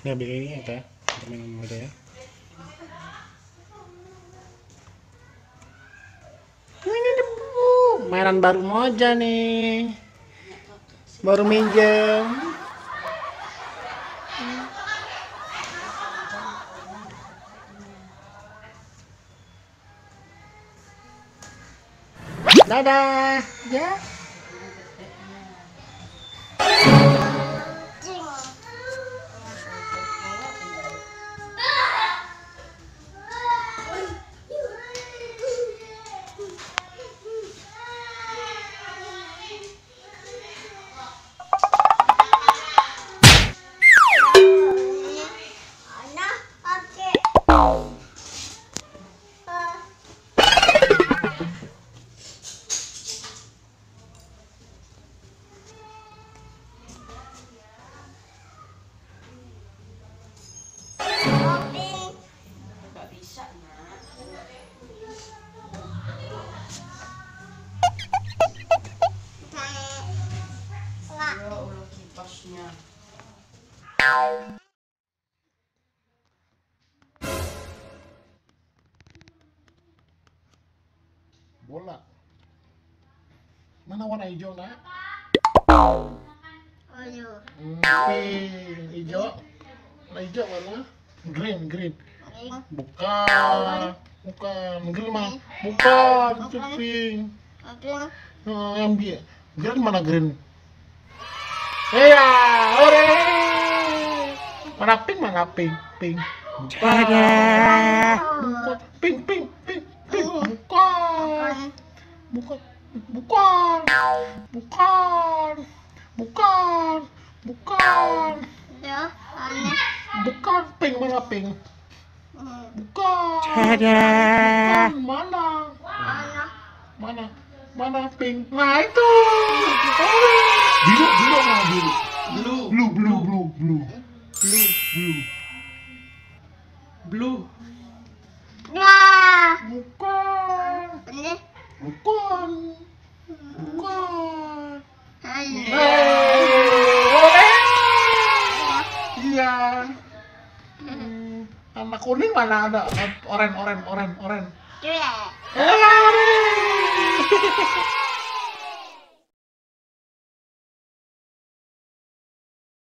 Nggak begini ya kak, permainan muda ya. Ini debu, mainan baru Moja nih, baru minjem. Dadah, ya. Bola. Mana warna hijau nak? Pink, hijau. Warna hijau mana? Green, green. Bukan, bukan. Green mah? Bukan, itu pink. Yang biar. Green mana green? Iya, ore. Mana pink, mana pink, pink. Bukan. Pink, pink, pink, pink. Bukan. Bukan. Bukan. Bukan. Bukan. Bukan. Ya, aneh. Bukan pink, mana pink? Bukan. Bukan. Mana? Mana? Mana? Mana pink? Nah itu. Biru, biru mana biru? Blue, blue, blue, blue, blue, blue, blue, blue. Wah. Bukan. Ini. Bukan. Bukan. Ayo. Iya. Anak kuning mana ada? Oren. Cuek. Eh,